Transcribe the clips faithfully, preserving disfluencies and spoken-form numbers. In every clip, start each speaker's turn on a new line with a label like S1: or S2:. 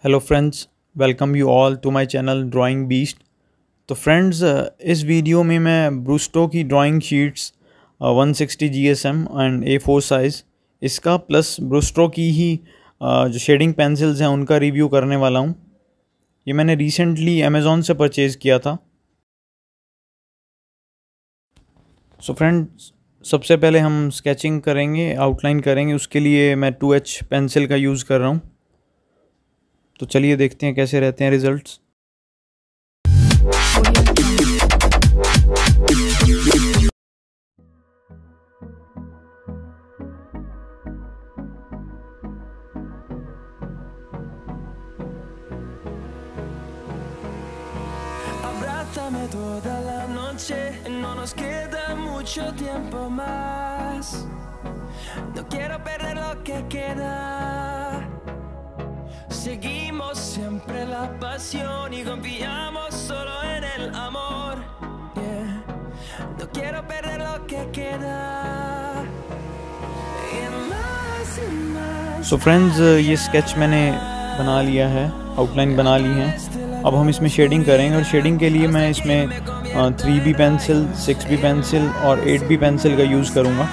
S1: Hello friends, welcome you all to my channel drawing beast. तो friends, इस video में मैं ब्रूस्टो की drawing sheets one sixty G S M and A four size इसका plus Brustro की ही uh, जो शेडिंग पेंसिल्स हैं उनका रिव्यू करने वाला हूँ। ये मैंने रिसेंटली अमेज़ॉन से परचेज़ किया था। सो so फ्रेंड्स, सबसे पहले हम स्केचिंग करेंगे, आउटलाइन करेंगे। उसके लिए मैं टू एच पेंसिल का यूज़ कर रहा हूँ। तो चलिए देखते हैं कैसे रहते हैं results.
S2: Abrázame toda la noche, no nos queda mucho tiempo más. No quiero perder lo que queda. Seguimos siempre la pasión y confiamos solo en el amor. Yeah. No quiero perder lo que queda. Y más y más.
S1: So friends, ये sketch मैंने बना लिया है, outline बना ली है। अब हम इसमें शेडिंग करेंगे और शेडिंग के लिए मैं इसमें three B pencil, six B pencil और एट बी पेंसिल का यूज़ करूँगा।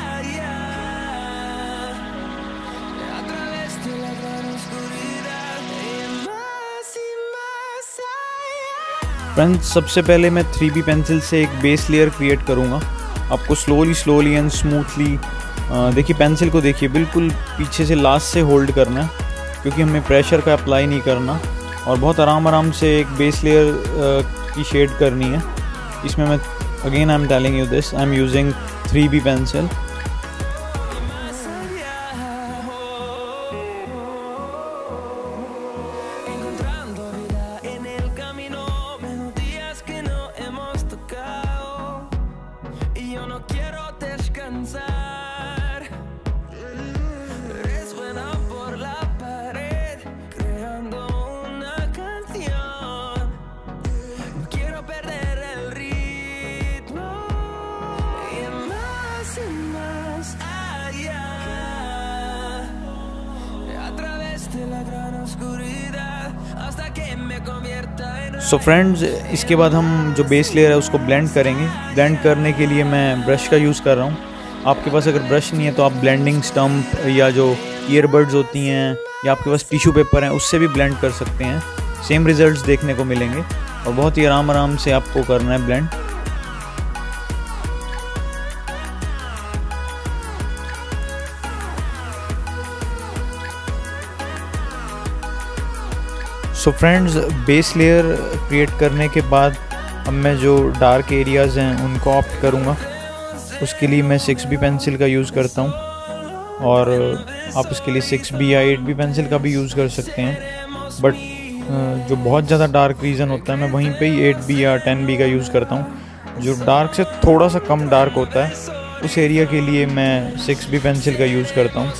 S1: फ्रेंड्स, सबसे पहले मैं थ्री बी पेंसिल से एक बेस लेयर क्रिएट करूँगा। आपको स्लोली स्लोली एंड स्मूथली देखिए, पेंसिल को देखिए, बिल्कुल पीछे से लास्ट से होल्ड करना है क्योंकि हमें प्रेशर का अप्लाई नहीं करना और बहुत आराम आराम से एक बेस लेयर की शेड करनी है। इसमें मैं again I am telling you this, I am using three B pencil. So friends, इसके बाद हम जो बेस लेयर है उसको ब्लेंड करेंगे। ब्लेंड करने के लिए मैं ब्रश का यूज़ कर रहा हूँ। आपके पास अगर ब्रश नहीं है तो आप ब्लेंडिंग स्टम्प या जो ईयरबड्स होती हैं या आपके पास टिश्यू पेपर हैं उससे भी ब्लेंड कर सकते हैं। सेम रिजल्ट्स देखने को मिलेंगे और बहुत ही आराम आराम से आपको करना है blend. So friends, base layer create करने के बाद अब मैं जो डार्क एरियाज़ हैं उनको ऑप्ट करूँगा। उसके लिए मैं सिक्स बी पेंसिल का यूज़ करता हूँ और आप इसके लिए सिक्स बी या एट बी पेंसिल का भी यूज़ कर सकते हैं। बट जो बहुत ज़्यादा डार्क रीजन होता है मैं वहीं पे ही एट बी या टेन बी का यूज़ करता हूँ। जो डार्क से थोड़ा सा कम डार्क होता है उस एरिया के लिए मैं सिक्स बी पेंसिल का यूज़ करता हूँ।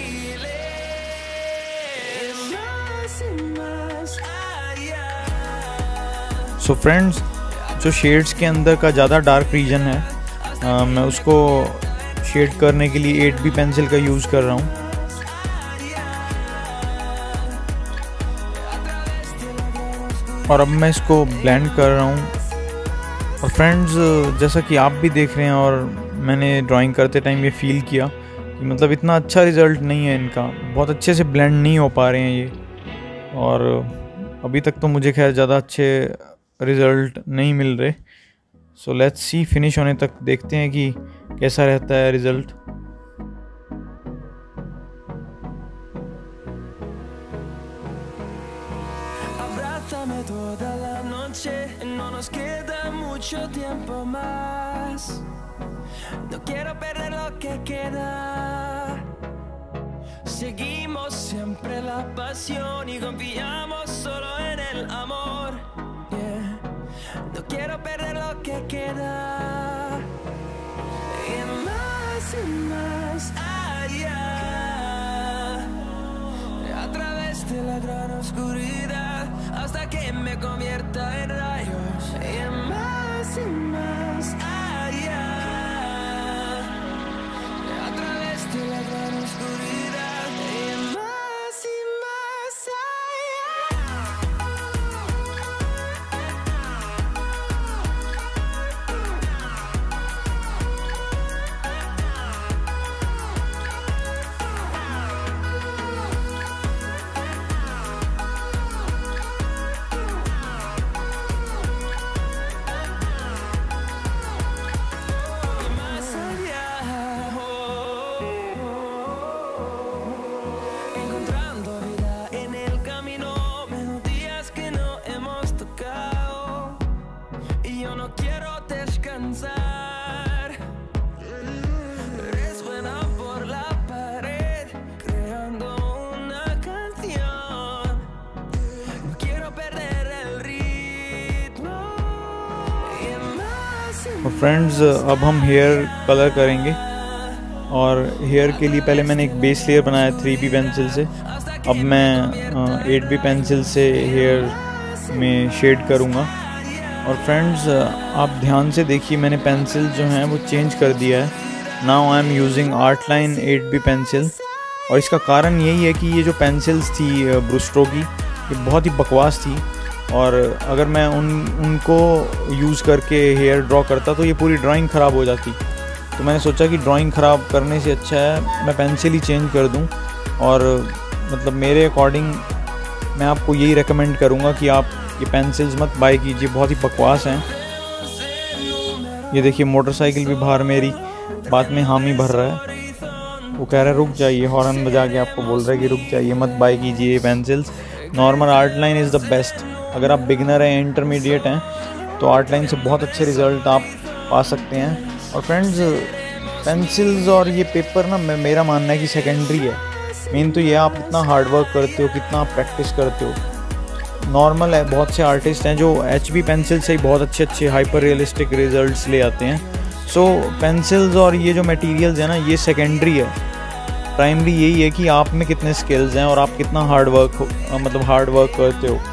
S1: सो so फ्रेंड्स, जो शेड्स के अंदर का ज़्यादा डार्क रीजन है आ, मैं उसको शेड करने के लिए एट बी पेंसिल का यूज़ कर रहा हूँ। और अब मैं इसको ब्लेंड कर रहा हूँ। और फ्रेंड्स, जैसा कि आप भी देख रहे हैं और मैंने ड्राइंग करते टाइम ये फील किया कि मतलब इतना अच्छा रिज़ल्ट नहीं है इनका, बहुत अच्छे से ब्लेंड नहीं हो पा रहे हैं ये। और अभी तक तो मुझे खैर ज़्यादा अच्छे रिज़ल्ट नहीं मिल रहे। सो लेट्स सी, फिनिश होने तक देखते हैं कि कैसा रहता है result.
S2: Abrázame toda la noche, no nos queda mucho tiempo más. No quiero perder lo que queda. Seguimos siempre la pasión y confiamos solo en el amor. Yeah. No quiero perder lo que queda. Y más y más allá, a través de la gran oscuridad, hasta que me convierta en rayos. Y más y más allá, a través de la gran oscuridad. Y más y más allá.
S1: और friends अब हम hair colour करेंगे, और hair के लिए पहले मैंने एक बेस लेयर बनाया थ्री बी पेंसिल से। अब मैं एट बी पेंसिल से हेयर में शेड करूँगा। और फ्रेंड्स आप ध्यान से देखिए, मैंने पेंसिल जो हैं वो चेंज कर दिया है। Now I am using art line eight B pencil. और इसका कारण यही है कि ये जो पेंसिल्स थी ब्रूस्टो की, ये बहुत ही बकवास थी, और अगर मैं उन उनको यूज़ करके हेयर ड्रॉ करता तो ये पूरी ड्राइंग ख़राब हो जाती। तो मैंने सोचा कि ड्राइंग ख़राब करने से अच्छा है मैं पेंसिल ही चेंज कर दूं। और मतलब मेरे अकॉर्डिंग मैं आपको यही रेकमेंड करूंगा कि आप ये पेंसिल्स मत बाय कीजिए, बहुत ही बकवास हैं। ये देखिए मोटरसाइकिल भी बाहर मेरी बात में हामी भर रहा है, वो कह रहा है रुक जाइए, हॉर्न बजा के आपको बोल रहा है कि रुक जाइए, मत बाय कीजिए ये pencils. Normal art line is the best. अगर आप बिगनर हैं, इंटरमीडिएट हैं, तो आर्ट लाइन से बहुत अच्छे रिज़ल्ट आप पा सकते हैं। और फ्रेंड्स पेंसिल्स और ये पेपर ना, मेरा मानना है कि सेकेंडरी है। मेन तो ये आप कितना हार्ड वर्क करते हो, कितना आप प्रैक्टिस करते हो। नॉर्मल है, बहुत से आर्टिस्ट हैं जो एच बी पेंसिल से ही बहुत अच्छे अच्छे हाइपर रियलिस्टिक रिजल्ट्स ले आते हैं। सो पेंसिल्स और ये जो मटेरियल्स है ना, ये सेकेंडरी है। प्राइमरी यही है कि आप में कितने स्किल्स हैं और आप कितना हार्ड वर्क हो, मतलब हार्ड वर्क करते हो।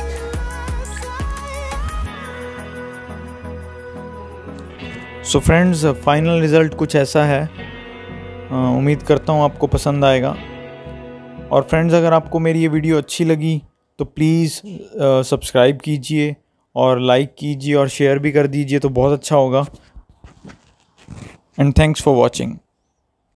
S1: सो फ्रेंड्स फाइनल रिज़ल्ट कुछ ऐसा है। उम्मीद करता हूँ आपको पसंद आएगा। और फ्रेंड्स अगर आपको मेरी ये वीडियो अच्छी लगी तो प्लीज़ सब्सक्राइब कीजिए और लाइक कीजिए और शेयर भी कर दीजिए, तो बहुत अच्छा होगा। And thanks for watching.